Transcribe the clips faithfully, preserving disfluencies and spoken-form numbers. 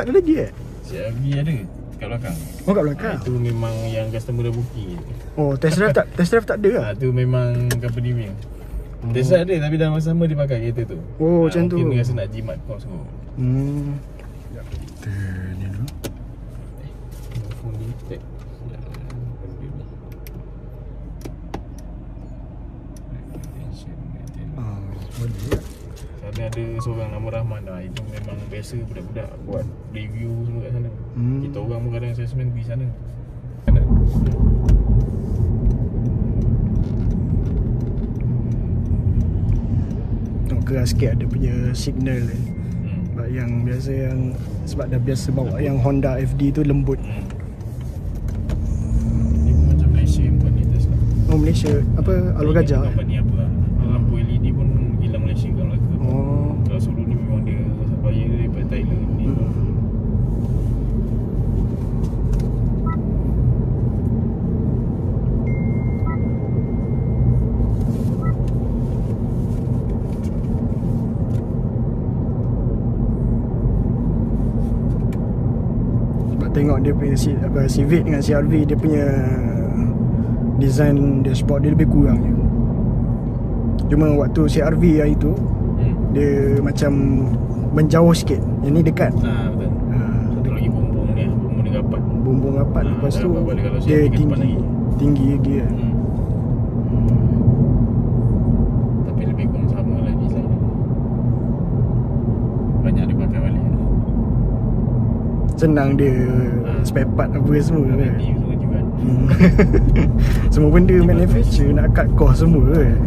tak ada lagi eh? C R V ada kat belakang. Oh, kat belakang. Ha, itu memang yang customer dah booking. Oh, test drive tak test drive tak ada lah. Ha, tu memang company punya. Hmm. Test drive ada tapi dah sama dia pakai kereta tu. Oh, ha, macam tu. Mungkin dia rasa nak jimat kau semua. Hmm. Sekejap kita ni dulu. Eh, phone ni tak. Ah, boleh. Sana ada seorang nama Rahman dah. Itu memang biasa budak-budak buat review semua kat sana. Hmm. Kita orang pun kadang assessment pergi sana. Sana. Oh, keras sikit ada punya signal ni. Hmm. Sebab yang biasa yang sebab dah biasa bawa lembut. Yang Honda F D tu lembut. Hmm. Ni pun macam Malaysia pun ni Tesla. Oh, Malaysia apa Alur Gajah. Company apa lah. Lampu L E D pun hilang Malaysia kat Melaka. Oh. Kalau sebelum ni memang dia supplier dia daripada Thailand ni. Hmm. Sebab tengok dia punya apa Civic dengan C R V, dia punya design dashboard dia lebih kurang je. Cuma waktu C R V hari tu Hmm. dia macam menjauh sikit. Yang ni dekat. Ha, betul. Ha, Satu lagi bumbung dia, bumbung dia rapat. bumbung rapat. Ha, Lepas dah tu rapat balik. Kalau C R V dia kan cepat tinggi lagi. tinggi lagi kan. Hmm. Tapi lebih kurang sama lah design dia. Banyak dia pakai balik. Senang dia Ha. spare part apa semua kan. Warranty semua juga. Hmm. Semua benda manufacture nak cut cost semua kan.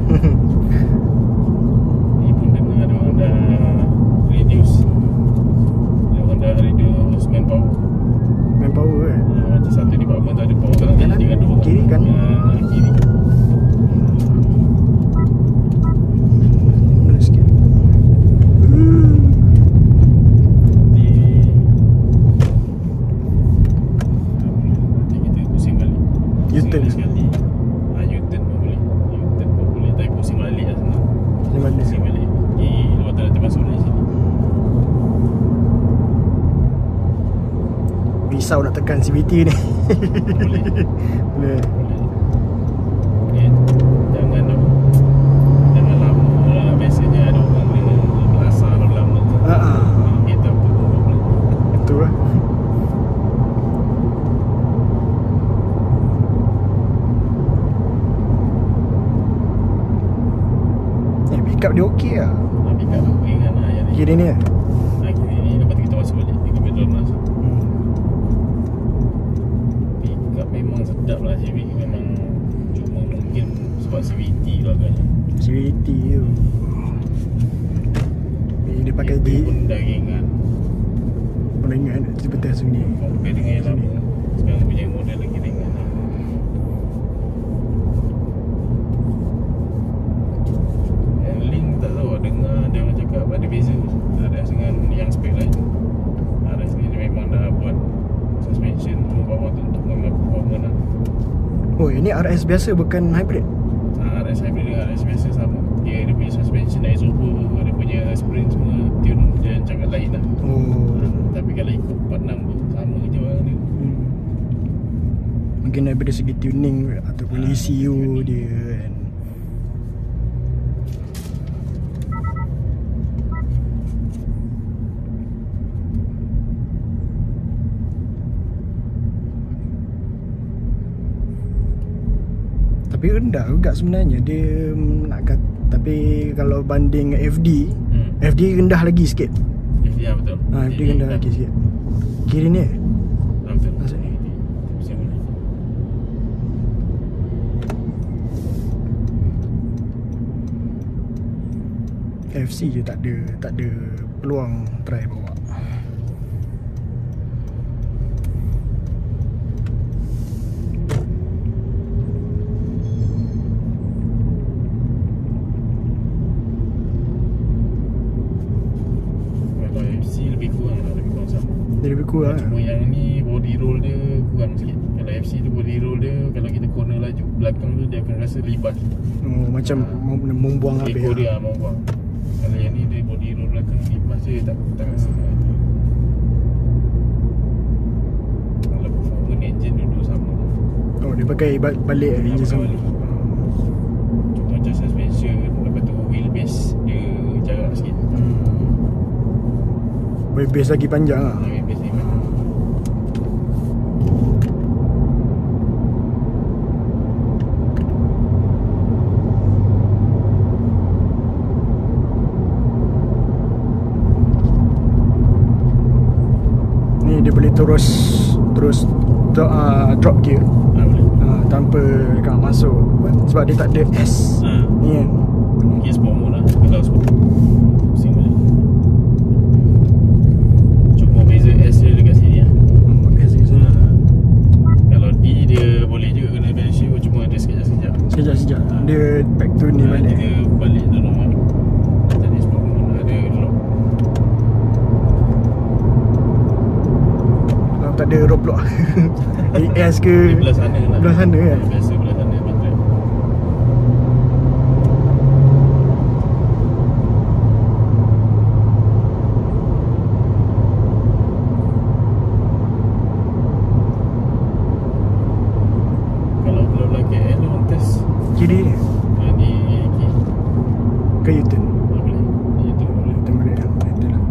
Ni pun dengar ada orang dah reduce. Ada orang dah reduce manpower. Manpower kan. Ha, macam satu department tu ada power orang Kanan? dengan dua orang. Kiri kan? Ha, kiri. Mundur sikit. Di nanti kita pusing balik. U-turn. Pusing balik sekali. Ha, U-turn pun boleh. U-turn pun boleh. Tapi pusing balik lah senang. Di mana? Pusing balik. Pergi luar tanah termasuk dari sini. Risau nak tekan C V T ni. Boleh. Boleh. Boleh. Okay. Jangan apa. Jangan lama lah. Biasanya ada orang dia belasah lama-lama. Ha ah. Kita pun boleh. Betul lah. Eh, pick up dia okey lah. Tapi kat tu ringan lah yang ni. Kiri ni lah. Ha, kiri ni lepas tu kita masuk balik. Tiga bedroom masuk. Hmm. Pick up memang sedap lah C V T. Memang cuma mungkin sebab C V T tu agaknya. C V T tu. Eh, dia pakai Dia di pun dah ringan. ringan seperti sini. Compare dengan yang lama. Sekarang punya model lagi ringan lah. Handling tak tahu, dengar dia orang cakap ada beza R S dengan yang spek lain. R S ni dia memang dah buat suspension bawah tu untuk mengambil performance lah. Oh, ini R S biasa bukan hybrid. Ha, R S hybrid dengan R S biasa sama. Dia dia punya suspension isober, dia punya spring semua tune dia jangan lain lah. Oh. Ha, tapi kalau ikut empat enam tu sama je orang dia. Hmm. Mungkin daripada segi tuning ataupun Ah, E C U tuning. dia kan. Tapi rendah juga sebenarnya dia mm, nak kata, tapi kalau banding F D, Hmm. F D rendah lagi sikit. Ya betul. Ha, F D rendah lagi sikit. Kiri ni. Ha, betul. Masuk ni. Pusing balik. F C je tak ada tak ada peluang try bawa. Kalau F C lebih kurang lah, lebih kurang sama. Dia lebih kurang Cuma kan? yang ni body roll dia kurang sikit. Kalau F C tu body roll dia, kalau kita corner laju belakang tu dia akan rasa libat. Oh, macam mem- membuang habis. Ekor lah. dia mau buang. Kalau yang ni dia body roll belakang libat je tak tak rasa. enjin dulu sama. Oh, dia pakai ba- balik Ya, enjin pakai sama. balik. Cuma macam suspension, lepas tu wheelbase dia jarak sikit. Hmm. Wheelbase lagi panjang lah. Wheelbase ni mana? Ni dia boleh terus terus drop, uh, drop gear Ah, boleh. uh, tanpa dekat masuk apa? Sebab dia tak ada S Ah, ni kan. gear sport mode lah. Kalau sport pusing boleh. Cuma beza S dia dekat sini lah. Hmm, S kat sini. Ah, Kalau D dia boleh juga kena bend shift, cuma dia sekejap-sekejap. Sekejap-sekejap dia back to ni Ah, balik. Dia balik tu normal. Tadi sport mode ada lock. Kalau tak ada roadblock A S ke Dia belah sana lah. belah sana kan. Biasa belah sana betul. Kalau belah-belah K L orang test Kiri ni ah, di kiri. ke U-turn. Ah, boleh. Dia tu boleh. U-turn boleh lah. Betul lah.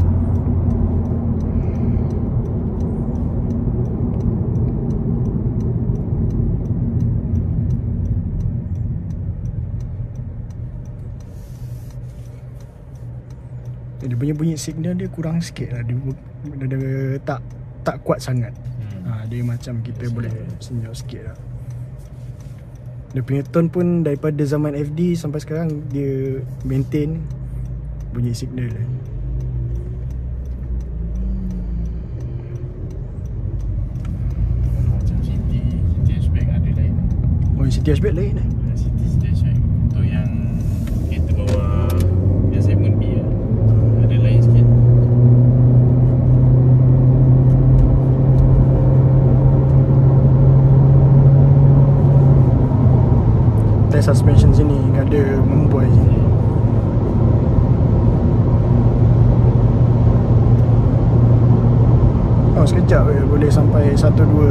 Dia punya bunyi signal dia kurang sikit lah. Dia, dia, dia, dia tak tak kuat sangat. Hmm. Ha, dia macam kita Yes, boleh yes. senyap sikit lah. Dia punya tone pun daripada zaman F D sampai sekarang dia maintain bunyi signal dia. Macam City, City hatchback ada lain. Oh, yang City Hatchback lain eh. Ah, City City hatchback untuk yang kereta bawah yang segmen B lah. Ada lain sikit. Test suspension sini ada membuai je. Oh, sekejap je boleh sampai satu dua.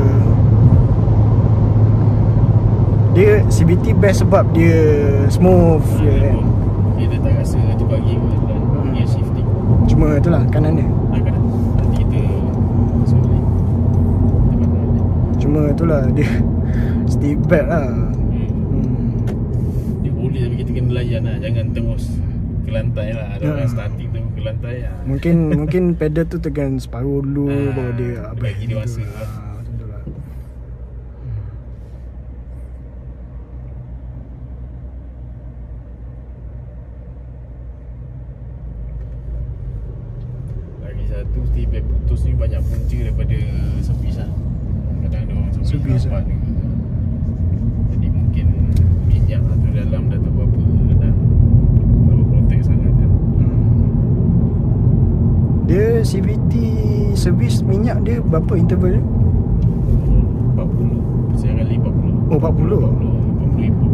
Dia C V T best sebab dia smooth je kan. Kita tak rasa tu bagi pun dan Hmm. gear shifting. Cuma itulah kanan dia. Ah, kan? Nanti kita masuk balik. Kita patah balik. Cuma itulah dia stick back lah. Hmm. Hmm. Dia boleh tapi kita kena layan lah. Jangan terus ke lantai lah. Ada Ya. orang starting tu ke lantai lah. Mungkin mungkin pedal tu tekan separuh dulu Ah, baru dia dia abang bagi dewasa tu. lah. Ah, macam tu lah. Lagi satu tiba putus ni banyak punca daripada servis lah. Kadang ada orang servis Servis lambat lah. juga. Jadi mungkin minyak tu dalam dah tahu berapa dah baru protect sangat kan. Dia C V T servis minyak dia berapa interval dia? empat puluh saya kali empat puluh. Oh, empat puluh. empat puluh empat puluh ribu.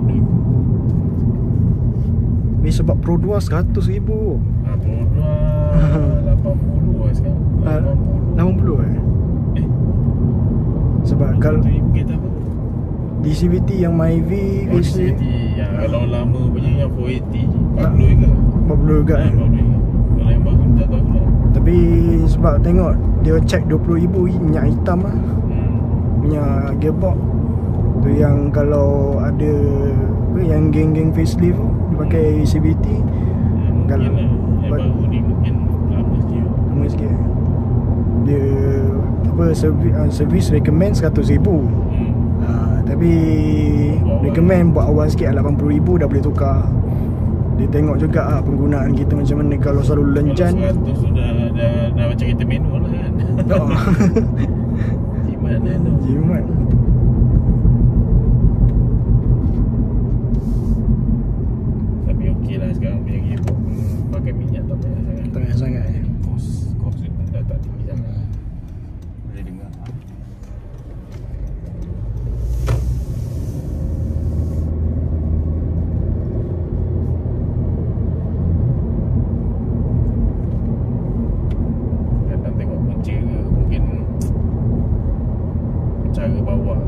Ni sebab Pro dua seratus ribu. Ah, Pro lapan puluh lah sekarang. Ah, lapan puluh. lapan puluh eh. Eh, Sebab kalau tu ibu kereta apa? di C V T yang MyV Oh, biasa D C T yang kalau lama punya yang empat lapan puluh empat puluh juga. empat puluh juga Ah, kan. empat puluh juga. Kalau yang baru tak tahu lah. Tapi sebab tengok dia check dua puluh ribu minyak hitam lah. Hmm. Minyak gearbox. Tu yang kalau ada apa yang geng-geng facelift tu dia pakai C V T Yang Kalau- mungkin lah, yang but- baru ni mungkin lama sikit. lama sikit. Dia apa servis uh, servis recommend seratus ribu. Hmm. Uh, tapi Buat awal. recommend buat awal sikit lah, lapan puluh ribu dah boleh tukar. Dia tengok juga ah penggunaan kita macam mana. Kalau selalu lenjan Kalau seratus tu dah, dah, dah macam kereta manual lah kan. oh. Jimat lah tu. Jimat. Tapi okey lah sekarang punya gearbox pun pakai minyak tak payah sangat. Tak payah sangat eh. Kos kos dia pun dah tak tinggi sangat. Boleh dengar. Kadang tengok punca ke mungkin cara bawa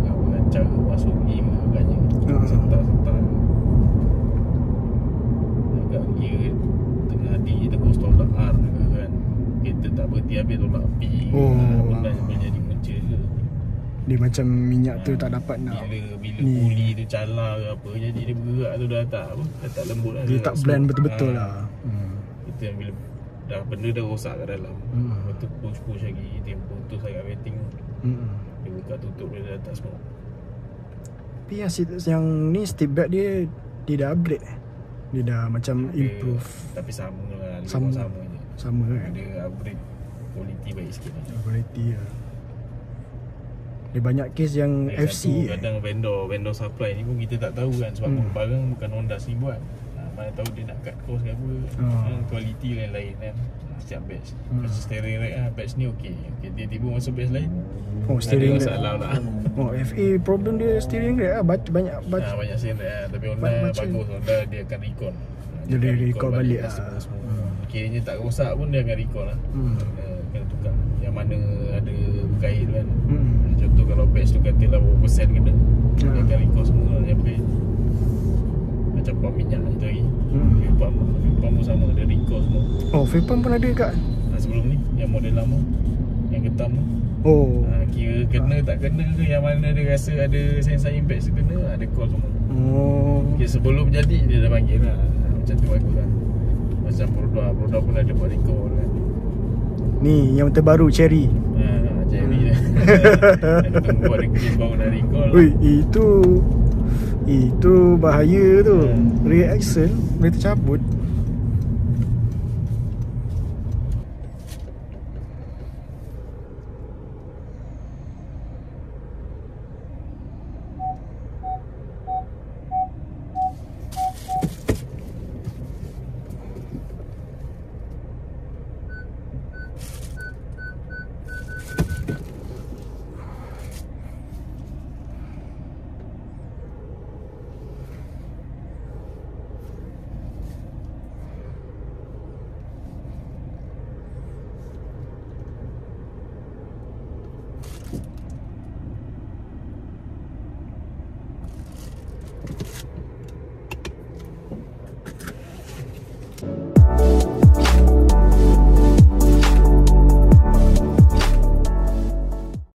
kira tengah di terus tolak R ke kan, kereta tak berhenti habis tolak P ke, Oh. ha, benda yang boleh jadi punca ke. Dia macam minyak tu tak dapat nak Bila bila ni. puli tu calar ke apa, jadi dia bergerak tu dah tak apa, dah tak lembut lah. Dia dah tak smooth. blend betul-betul Ha, lah. Hmm. Itu yang bila dah benda dah rosak kat dalam. Hmm. Lepas tu push-push lagi, dia putus agak rating. Hmm. Dia buka tutup dia dah tak semua. Tapi yang, sit- yang ni step back dia dia dah upgrade eh. Dia dah macam Dia- improve. Tapi sama lah, Sama. sama, sama je. Sama kan. Dia upgrade quality baik sikit lah. Quality lah. Dia banyak case yang Lagi F C satu, eh. kadang vendor vendor supply ni pun kita tak tahu kan, sebab Hmm. hmm. barang bukan Honda sendiri buat. Ha, mana tahu dia nak cut cost ke apa. Oh. Ha, quality lain-lain kan. Setiap batch. Hmm. Macam steering rack lah, batch ni okey. Okey, tiba-tiba masuk batch lain. Oh, steering ada rack. masalah pula. Oh, F A problem dia steering rack lah. Banyak banyak, Ha, banyak. banyak steering rack lah. Tapi Honda Banyak macam- bagus. Honda dia akan recall. Ha, Dia akan boleh recall balik lah. customer semua. Kiranya tak rosak pun dia akan recall lah. Hmm. Kena, kena tukar. Yang mana ada berkait tu kan. Hmm. Contoh kalau batch tu katalah berapa persen kena, dia Ha. akan recall semua lah yang berkait. Macam pump minyak itu lagi. Hmm. Fuel pump, fuel pump pun sama, dia recall semua. Oh, fuel pump pun ada kat. Ha, sebelum ni, yang model lama, yang ketam tu. Oh. Ha, kira kena tak kena ke, yang mana dia rasa ada sensor impact tu kena, ada call semua. Oh. Okay, sebelum jadi dia dah panggil lah. Ha, macam tu bagus kan. Macam Proda, Proda pun ada buat recall kan. Ni yang terbaru Cherry. Ha, jadi dia. Aku tunggu ada kes baru dah recall. Ui, itu itu bahaya tu. Hmm. Rear axle boleh tercabut.